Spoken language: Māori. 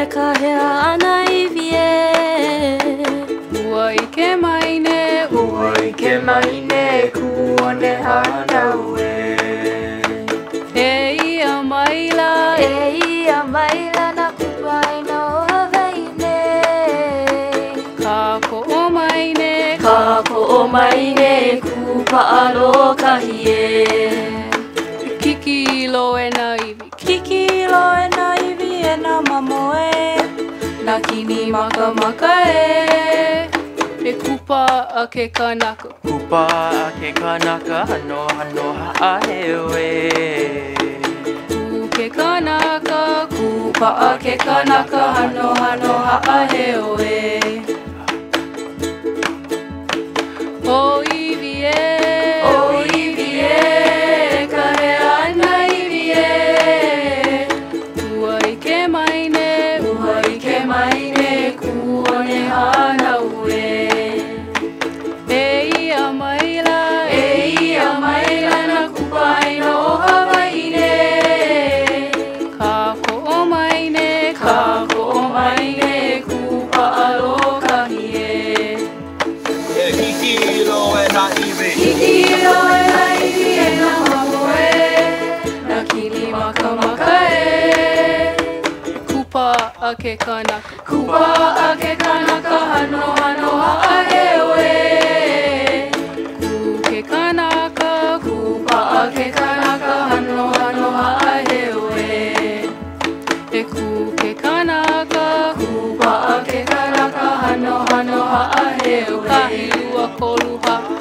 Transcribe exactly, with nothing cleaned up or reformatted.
ka hea ana iwi e. Ua i ke maine, ua i ke maine, kuone hanau e. E ia maila, E ia maila na kupaina o Hawaii. Ka ko o maine, Ka ko o maine, kupa alo kahi e. Kiki ilo e na iwi, Kiki ilo e na iwi e na mamo e. Na kini maka maka e. E kupa a ke kanaka, Kupa a ke kanaka, hano hano ha'aheoe. Ku ke kanaka, Kupa a ke kanaka, hano hano ha'aheoe. O iwi e, O iwi e, ka hea ana iwi e. Ua i ke maine, Ua i ke maine, kuone hanau e. E ia maila, E ia maila na kupaina o Hawaii ne. Ka ko o maine, Ka ko o maine, kupa alo kahi e. E hiki ilo e na iwi. Hiki ilo e na iwi e na mamo e. Na kini maka maka e. kupa a ke kanaka, Kupa a ke kanaka, hano hano ha'aheoe. Ku ke kanaka, Kupa a ke kanaka, hano hano ha'aheoe. E ku ke kanaka, Kupa a ke kanaka, hano hano ha'aheoe. Kahi lua koluha,